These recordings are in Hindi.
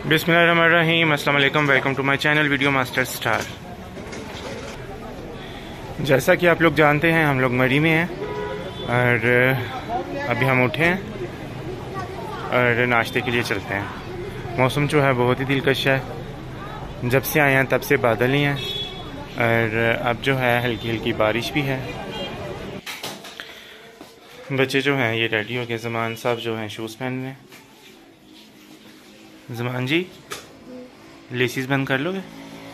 बिस्मिल्लाहिर्रहमानिर्रहीम, अस्सलाम वालेकुम, welcome to my channel video master star. जैसा कि आप लोग जानते हैं हम लोग मरी में हैं और अभी हम उठे हैं और नाश्ते के लिए चलते हैं। मौसम जो है बहुत ही दिलकश है, जब से आए हैं तब से बादल ही हैं और अब जो है हल्की हल्की बारिश भी है। बच्चे जो हैं ये रेडी हो गए, ज़मान साहब जो हैं शूज़ पहन रहे हैं। ज़मान जी लेसिस बंद कर लोगे?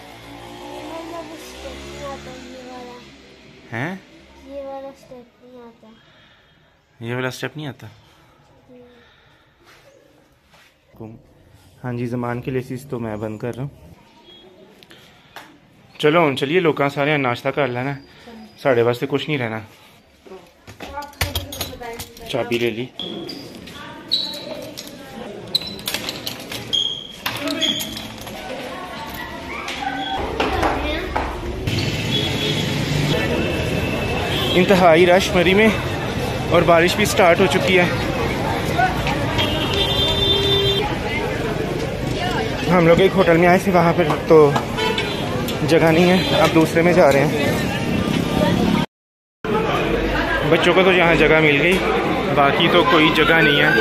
हैं? ये वाला स्टेप नहीं आता। ये वाला स्टेप नहीं आता। हाँ जी, ज़मान की लेसिस तो मैं बंद कर रहा हूँ। चलो चलिए लोग सारे नाश्ता कर लेना, साढ़े वास्ते कुछ नहीं रहना। चाबी ले ली। इंतहाई रश मरी में और बारिश भी स्टार्ट हो चुकी है। हम लोग एक होटल में आए थे, वहाँ पर तो जगह नहीं है, अब दूसरे में जा रहे हैं। बच्चों को तो यहाँ जगह मिल गई, बाकी तो कोई जगह नहीं है।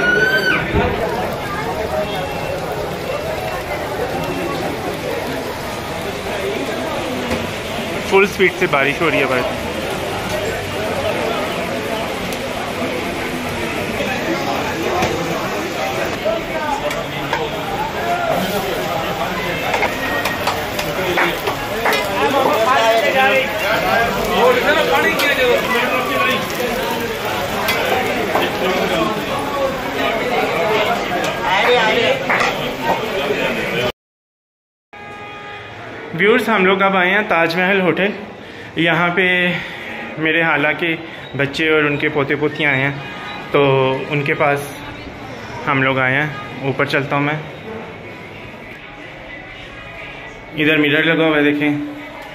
फुल स्पीड से बारिश हो रही है बस। व्यूअर्स, हम लोग अब आए हैं ताजमहल होटल। यहाँ पे मेरे हाला के बच्चे और उनके पोते पोतियाँ आए हैं, तो उनके पास हम लोग आए हैं। ऊपर चलता हूँ मैं। इधर मिरर लगा हुआ है, देखें।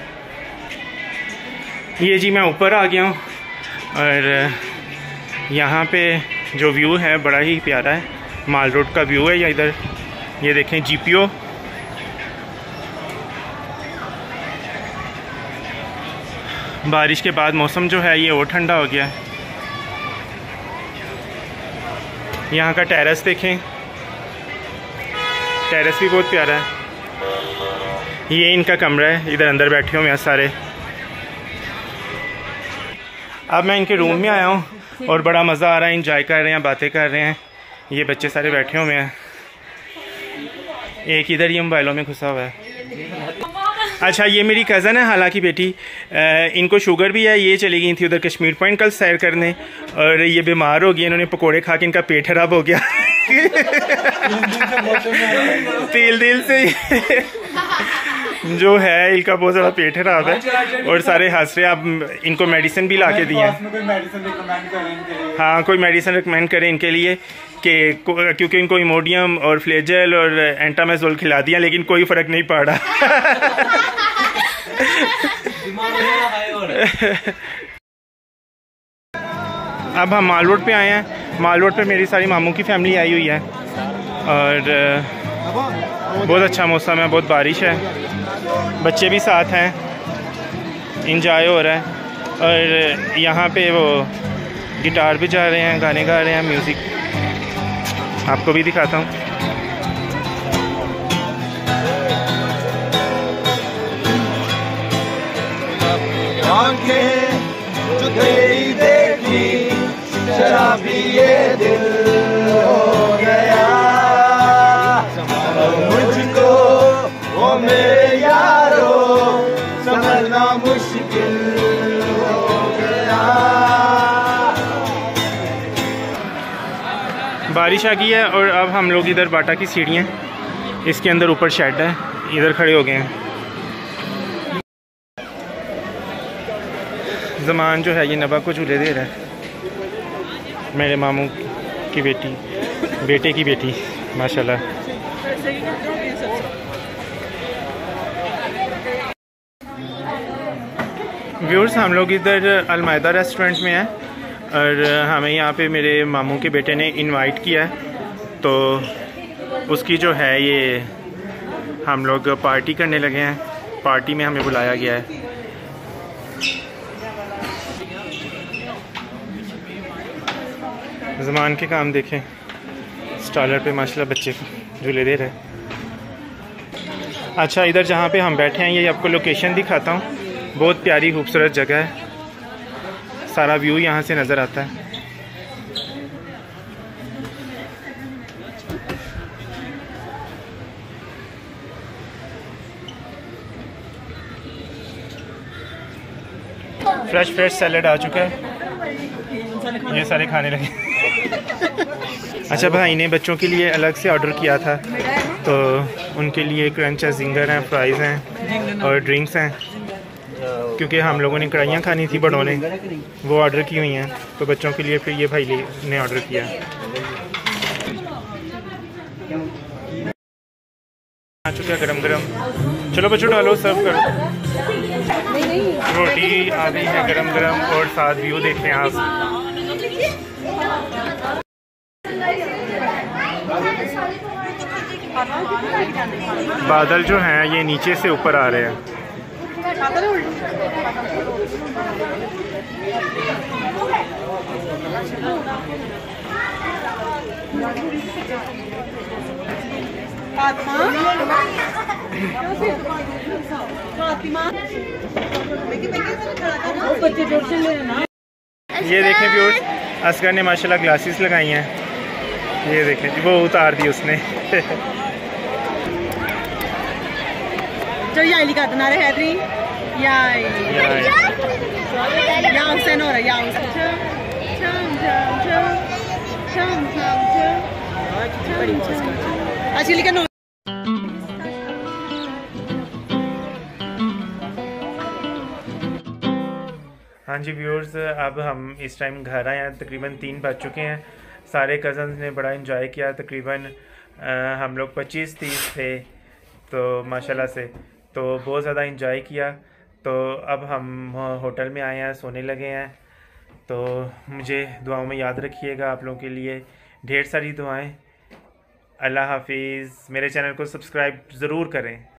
ये जी मैं ऊपर आ गया हूँ और यहाँ पे जो व्यू है बड़ा ही प्यारा है। माल रोड का व्यू है या इधर ये देखें जीपीओ। बारिश के बाद मौसम जो है ये और ठंडा हो गया है। यहाँ का टेरेस देखें, टेरेस भी बहुत प्यारा है। ये इनका कमरा है, इधर अंदर बैठे हुए हैं सारे। अब मैं इनके रूम में आया हूँ और बड़ा मज़ा आ रहा है, इंजॉय कर रहे हैं, बातें कर रहे हैं। ये बच्चे सारे बैठे हुए हैं, एक इधर ये मोबाइलों में घुसा हुआ है। अच्छा, ये मेरी कज़न है हाला की बेटी, इनको शुगर भी है। ये चली गई थी उधर कश्मीर पॉइंट कल सैर करने और ये बीमार हो गई। इन्होंने पकोड़े खा के इनका पेट खराब हो गया। तिल दिल से जो है इनका बहुत ज़्यादा पेट खराब है और सारे हंस रहे। अब इनको मेडिसिन भी ला के दिए। हाँ, कोई मेडिसिन रिकमेंड करें इनके लिए कि क्योंकि इनको इमोडियम और फ्लेजल और एंटामेजोल खिला दिया, लेकिन कोई फ़र्क नहीं पड़ा। अब हम माल रोड पे आए हैं। माल रोड पे मेरी सारी मामू की फैमिली आई हुई है और बहुत अच्छा मौसम है, बहुत बारिश है, बच्चे भी साथ हैं, इंजॉय हो रहा है। और यहाँ पे वो गिटार भी जा रहे हैं, गाने गा रहे हैं, म्यूज़िक आपको भी दिखाता हूँ। आंखें जो तेरी देखी शराबी ये दिल हो गया, मुझको वो मेरे यारो समझना मुश्किल हो गया। बारिश आ गई है और अब हम लोग इधर बाटा की सीढ़ियाँ, इसके अंदर ऊपर शेड है, इधर खड़े हो गए हैं। ज़मान जो है ये नबा को झूले दे रहा है, मेरे मामू की बेटी, बेटे की बेटी माशाल्लाह। व्यूअर्स, हम लोग इधर अलमायदा रेस्टोरेंट में हैं और हमें यहाँ पे मेरे मामू के बेटे ने इनवाइट किया है, तो उसकी जो है ये हम लोग पार्टी करने लगे हैं। पार्टी में हमें बुलाया गया है। ज़मान के काम देखें, स्टॉलर पे माशाल्लाह बच्चे झूले दे रहे हैं। अच्छा, इधर जहाँ पे हम बैठे हैं ये आपको लोकेशन दिखाता हूँ। बहुत प्यारी खूबसूरत जगह है, सारा व्यू यहाँ से नज़र आता है। फ्रेश सैलड आ चुका है, ये सारे खाने लगे। अच्छा, भाई ने बच्चों के लिए अलग से ऑर्डर किया था, तो उनके लिए क्रंच है, जिंगर हैं, फ्राइज़ हैं और ड्रिंक्स हैं। क्योंकि हम लोगों ने कढ़ाइयाँ खानी थी, बड़ों ने वो ऑर्डर की हुई हैं, तो बच्चों के लिए फिर ये भाई ने ऑर्डर किया। आ चुका है गरम गरम। चलो बच्चों डालो, सर्व करो। रोटी आ गई है गरम गरम और साथ व्यू देख रहे हैं आप। बादल जो हैं ये नीचे से ऊपर आ रहे हैं। ये देखें व्यूअर्स, असगर ने माशाल्लाह ग्लासेस लगाई हैं। ये देखें वो उतार दी उसने। जो याली का तना रहे हैदरी याई या हुसैन हो रहा या हुसैन अच्छी लिखा। हाँ जी व्यूअर्स, अब हम इस टाइम घर आए हैं। तकरीबन 3 बज चुके हैं। सारे कज़न्स ने बड़ा एंजॉय किया। तकरीबन हम लोग 25-30 थे, तो माशाल्लाह से तो बहुत ज़्यादा एंजॉय किया। तो अब हम होटल में आए हैं, सोने लगे हैं। तो मुझे दुआओं में याद रखिएगा, आप लोगों के लिए ढेर सारी दुआएं। अल्लाह हाफिज़। मेरे चैनल को सब्सक्राइब ज़रूर करें।